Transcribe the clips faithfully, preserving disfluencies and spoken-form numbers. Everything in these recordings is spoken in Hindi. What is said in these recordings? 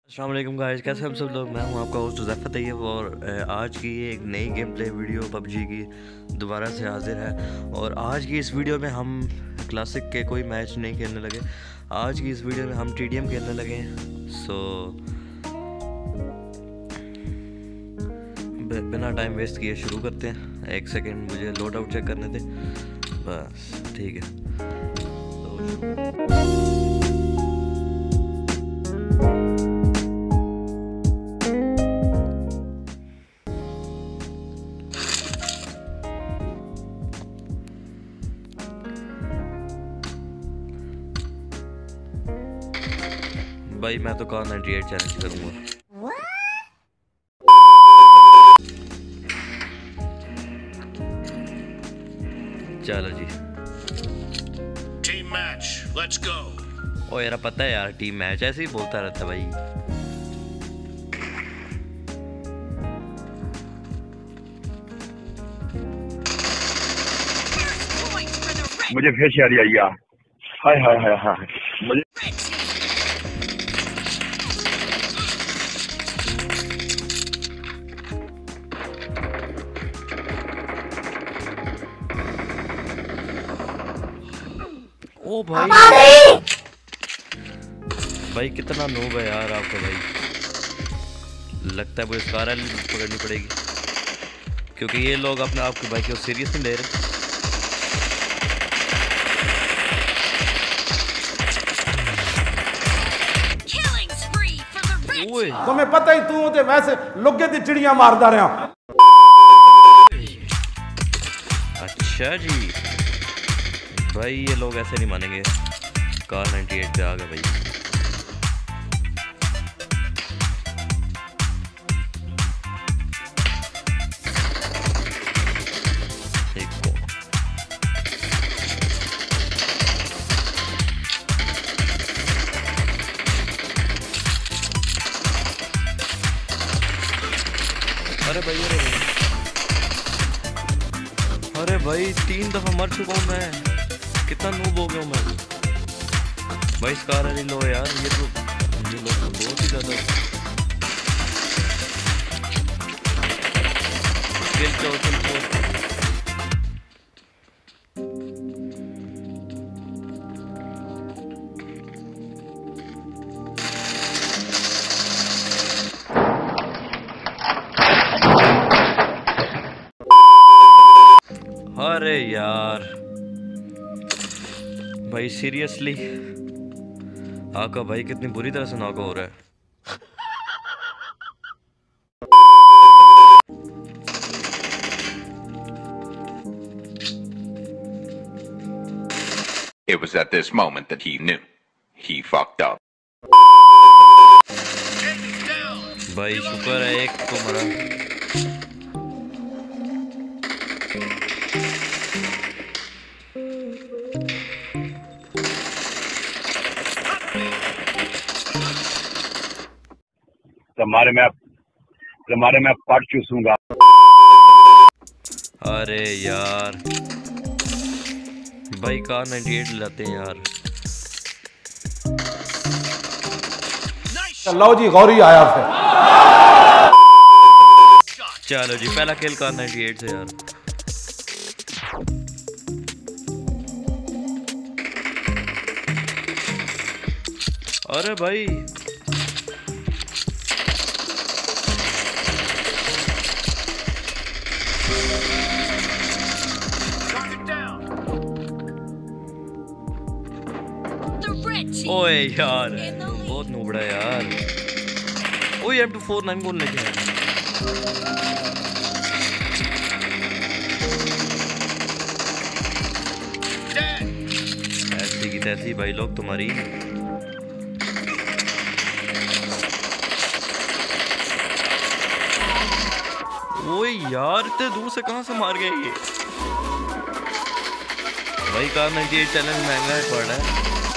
अस्सलाम वालेकुम गाइस, कैसे हम सब लोग। मैं हूं आपका होस्ट ज़फ़र तैयब और आज की ये एक नई गेम प्ले वीडियो पबजी की दोबारा से हाजिर है। और आज की इस वीडियो में हम क्लासिक के कोई मैच नहीं खेलने लगे। आज की इस वीडियो में हम टीडीएम खेलने लगे हैं। सो बिना टाइम वेस्ट किए शुरू करते हैं। एक सेकेंड मुझे लोड आउट चेक करने थे, बस ठीक है। भाई मैं तो कार नाइंटी एट चैलेंज करूंगा। चलो जी, टीम मैच, लेट्स गो। ओ यार पता है यार, टीम मैच ऐसे ही बोलता रहता भाई। मुझे फिर शायरी आई यार। हाय हाय हाय हाय मुझे ओ भाई भाई कितना नूब है यार आपका भाई। लगता है मुझे कार पकड़नी पड़ेगी क्योंकि ये लोग अपने आप के भाई को सीरियस नहीं ले रहे। तुम्हें पता ही तू ते वैसे लुगे दी चिड़ियां मारदा रहा। अच्छा जी भाई, ये लोग ऐसे नहीं मानेंगे। कार नाइंटी एट पे आ गए भाई। देखो अरे भाई, अरे भाई अरे भाई तीन दफा मर चुका हूँ मैं। कितना नूब हो गया हूँ मैं भाई। इस कार वाली लो यार, ये तो ये लोग तो बहुत ही ज्यादा किल चो किल चो। अरे यार भाई सीरियसली आका भाई कितनी बुरी तरह से नॉक हो रहा है। It was at this moment that he knew he fucked up. भाई शुक्र है एक को मरा। तुम्हारे में तुम्हारे में पट चूसूंगा। अरे यार भाई कार नाइंटी एट लाते हैं यार। लो जी गौरी आया फिर। चलो जी, पहला खेल कार नाइंटी एट से यार। अरे भाई ओए यार बहुत नूबड़ा यार। ओए एम टू फोर नाइन बोलने के ऐसी की तैसी भाई लोग तुम्हारी। ओए यार इतने दूर से कहां से मार गए ये भाई। कार नाइंटी एट चैलेंज महंगा है पड़ रहा है।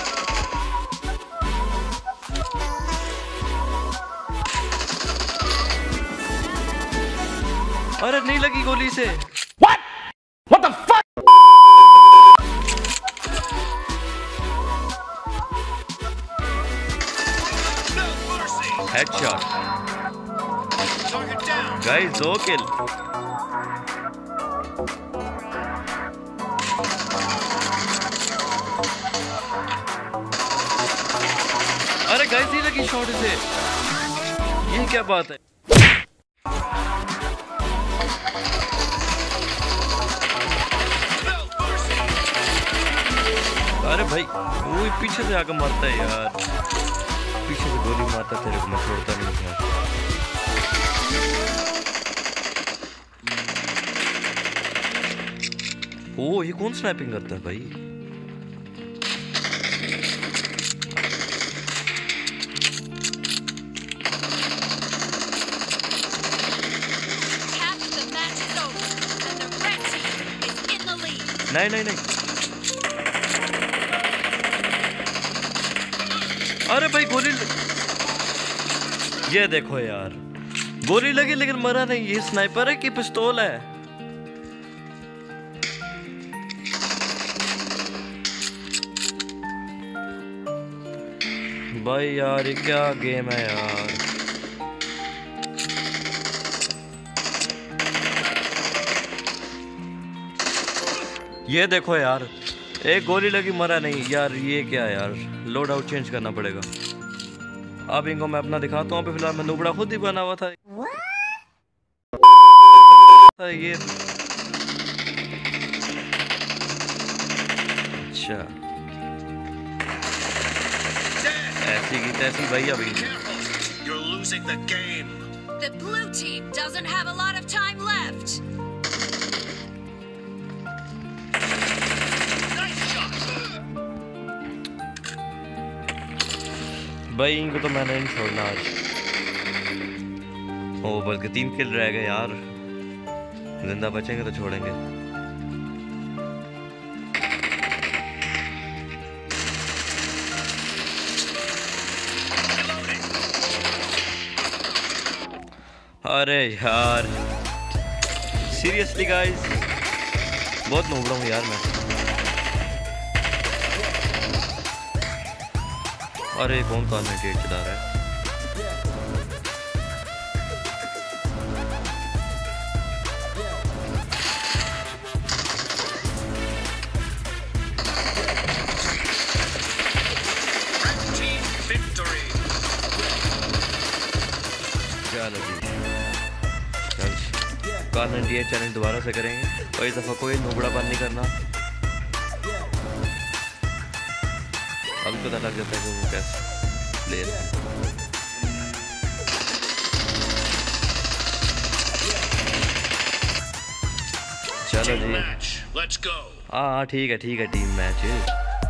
अरे नहीं लगी गोली से। What? What the fuck? No mercy. Headshot Target down. Guys, दो किल। अरे गाइस, ये लगी शॉट से, ये क्या बात है? अरे भाई, वो पीछे से आकर मारता है यार, पीछे से गोली मारता तेरे को, मैं छोड़ता नहीं यार। ओ, ये कौन स्नैपिंग करता है भाई? नहीं नहीं नहीं, अरे भाई गोली ल... ये देखो यार, गोली लगी लेकिन मरा नहीं। ये स्नाइपर है कि पिस्तौल है? भाई यार, ये क्या गेम है यार। ये देखो यार, एक गोली लगी मरा नहीं यार, ये क्या यार। लोड आउट चेंज करना पड़ेगा। अब इनको मैं अपना दिखाता हूँ। फिलहाल मैं नुबड़ा खुद ही बना हुआ था ये। अच्छा, ऐसी की तैसी भाई। अभी You're losing the game. The blue team doesn't have a lot of time left. भाई इनको तो मैंने नहीं छोड़ना आज। ओ, बल्कि तीन किल रह गए यार, जिंदा बचेंगे तो छोड़ेंगे। अरे यार, सीरियसली गाइस, बहुत नोबड़ा हूँ यार मैं। अरे कौन कौन में गेट चला रहा है? Team victory. चलो जी, चल कॉर्नर ये चैलेंज दोबारा से करेंगे और इस दफा कोई नोबड़ापन नहीं करना। अब पता लग जाता है कि वो कैसे प्लेयर है। चलो जी, Let's go. हाँ ठीक है ठीक है, टीम मैच है।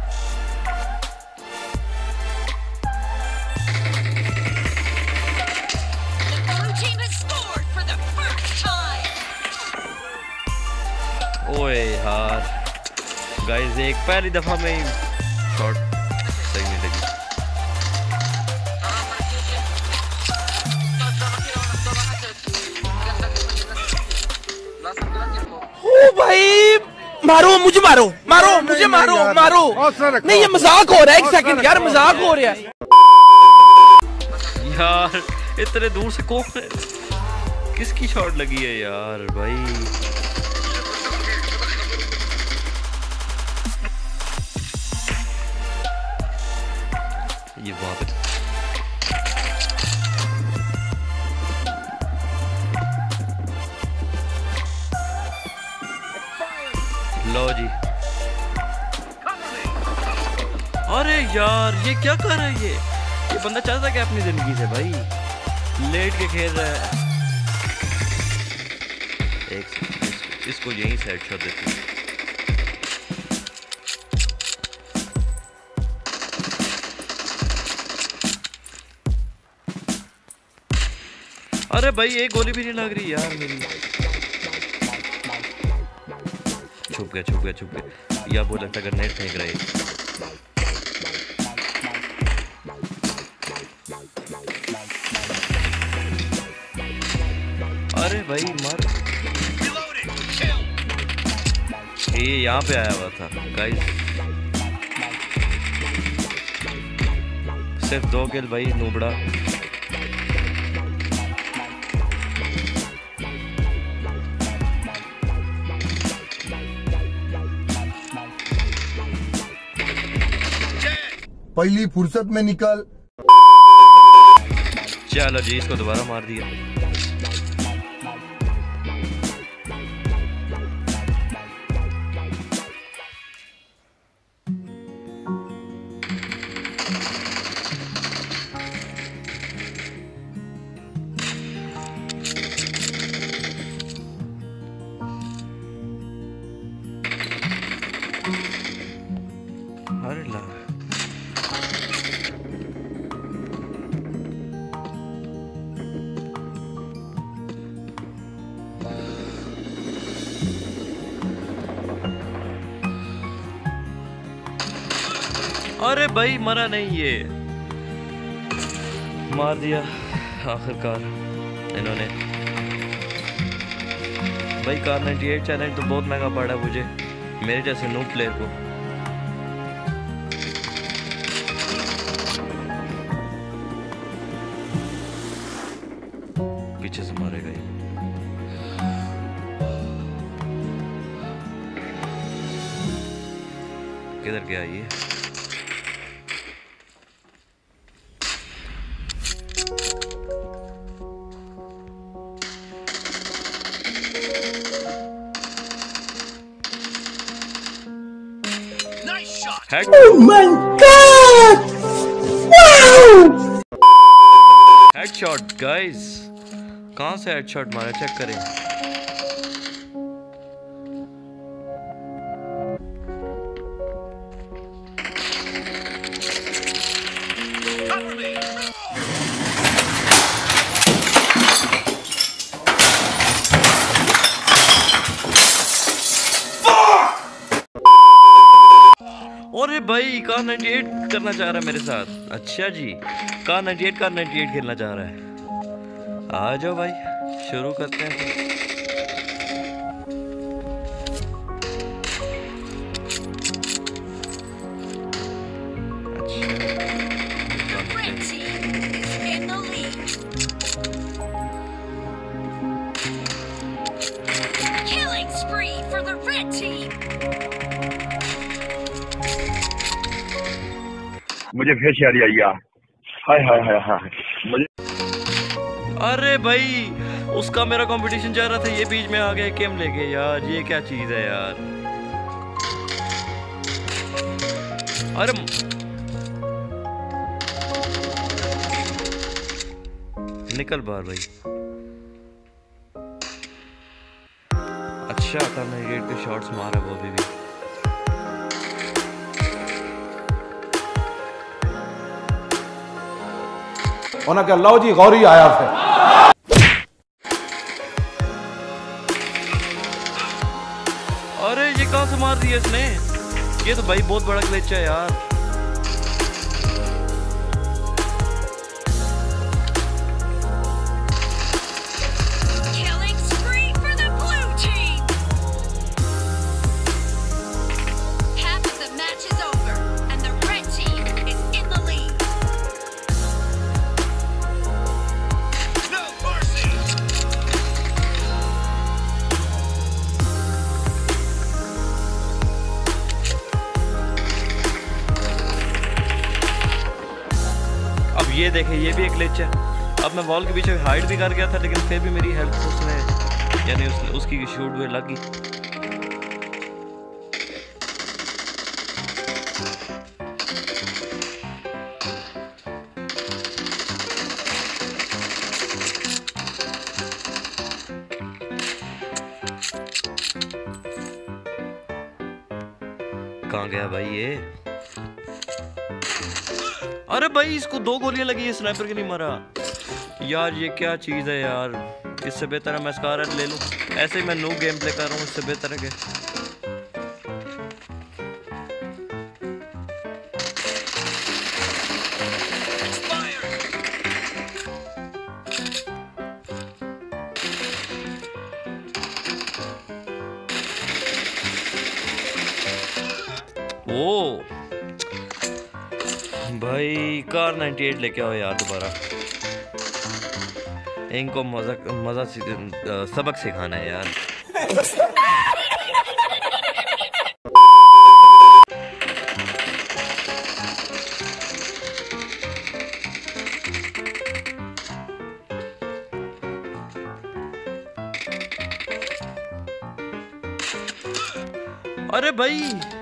ओए यार गाइस, एक पहली दफा में ही शॉट सही नहीं लगी। ओ भाई, मारो मुझे, मारो मारो मुझे, मारो मारो। नहीं, ये मजाक हो रहा है। एक सेकंड यार, मजाक हो रहा है यार। इतने दूर से कौन है? किसकी शॉट लगी है यार भाई? ये वहां पे लो जी। अरे यार, ये क्या कर रहा है? ये ये बंदा चाहता क्या अपनी जिंदगी से भाई? लेट के खेल रहा है। एक इस, इसको यहीं से हेडशॉट देते हैं। अरे भाई, एक गोली भी नहीं लग रही यार मेरी। छुप गया छुप गया छुप गया। या बोल लगता है ग्रेनेड फेंक रहे। अरे भाई मार। ये यहाँ पे आया हुआ था गाइस। सिर्फ दो किल भाई, नूबड़ा। पहली फुर्सत में निकल। चलो जी, इसको दोबारा मार दिया। अरे ला अरे भाई मरा नहीं, ये मार दिया आखिरकार इन्होंने। भाई कार अट्ठानवे चैलेंज तो बहुत महंगा पड़ा मुझे, मेरे जैसे नूब प्लेयर को। पीछे से मारेगा ये। किधर गया ये? Oh my God! Wow! Headshot guys, कहाँ से हेडशॉट मारा चेक करें। अरे भाई कार अट्ठानवे करना चाह रहा है मेरे साथ। अच्छा जी, कार अट्ठानवे कार अट्ठानवे खेलना चाह रहा है। आ जाओ भाई, शुरू करते हैं। मुझे फिर शायरी आई यार। हाय हाय हाय हाय मुझे। अरे भाई उसका मेरा कंपटीशन जा रहा था, ये बीच में आ गया गेम लेके। यार ये क्या चीज है यार। अरे निकल बाहर भाई। अच्छा था मैं गेट पे शॉट्स मारा वो अभी भी। उन्हें क्या लो जी गौरी आया फिर। अरे ये कहां से मार दिया इसने? ये तो भाई बहुत बड़ा ग्लिच है यार। ये देखे, ये भी एक ग्लिच है। अब मैं वॉल के पीछे हाइड भी कर गया था, लेकिन फिर भी मेरी हेल्थ उसने यानी उस, उसकी शूट हुए लगी। कहाँ गया भाई ये? अरे भाई इसको दो गोलियां लगी है, स्नाइपर के नहीं मरा। यार ये क्या चीज़ है यार। इससे बेहतर है मैं स्कारलेट ले लूँ। ऐसे ही मैं नो गेम प्ले कर रहा हूँ, इससे बेहतर है कि ओ भाई कार अट्ठानवे लेके आओ यार दोबारा। इनको मजा मजा सबक सिखाना है यार। अरे भाई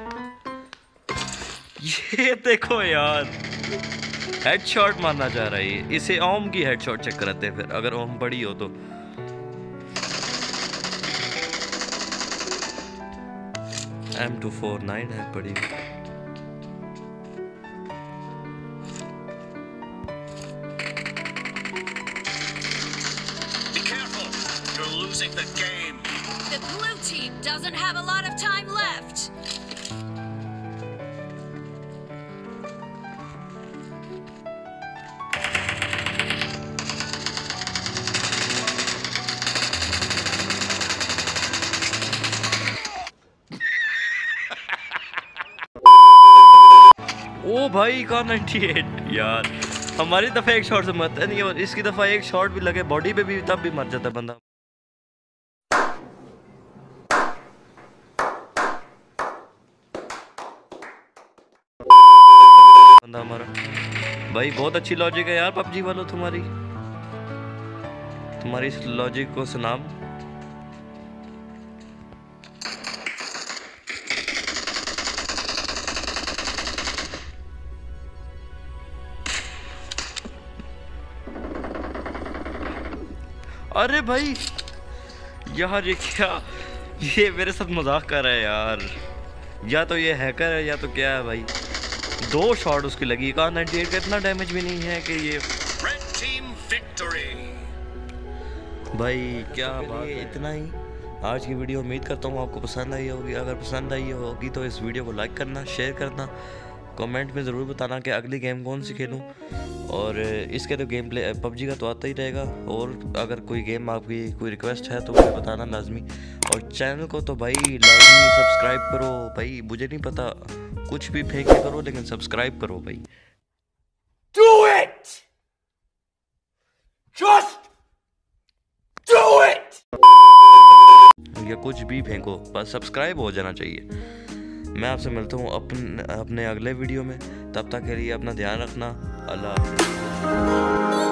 ये देखो यार, हेडशॉट मारना चाह रहा है। इसे ओम की हेडशॉट चेक कराते हैं फिर, अगर ओम बड़ी हो तो। एम टू फोर नाइन है बड़ी। Be careful. You're losing the game. The blue team doesn't have a lot of time left. ओ भाई का अट्ठानवे यार, हमारी दफा एक शॉट से मरता नहीं, और इसकी दफा एक शॉट भी लगे बॉडी पे भी तब भी मर जाता बंदा। बंदा हमारा भाई बहुत अच्छी लॉजिक है यार पबजी वालों, तुम्हारी तुम्हारी इस लॉजिक को सलाम। अरे भाई यार ये क्या, ये मेरे साथ मजाक कर रहा है यार, या तो ये हैकर है या तो क्या है भाई। दो शॉट उसकी लगी, का अट्ठानवे का इतना डैमेज भी नहीं है कि ये Red team victory. भाई क्या बात है। इतना ही आज की वीडियो, उम्मीद करता हूँ आपको पसंद आई होगी। अगर पसंद आई होगी तो इस वीडियो को लाइक करना, शेयर करना, कमेंट में ज़रूर बताना कि अगली गेम कौन सी खेलूँ। और इसके तो गेम प्ले पबजी का तो आता ही रहेगा, और अगर कोई गेम आपकी कोई रिक्वेस्ट है तो मुझे बताना लाजमी। और चैनल को तो भाई लाजमी सब्सक्राइब करो भाई, मुझे नहीं पता कुछ भी फेंके करो लेकिन सब्सक्राइब करो भाई। Do it! Just do it! या कुछ भी फेंको, बस सब्सक्राइब हो जाना चाहिए। मैं आपसे मिलता हूँ अपने अपने अगले वीडियो में, तब तक के लिए अपना ध्यान रखना। अल्लाह हाफ़िज़।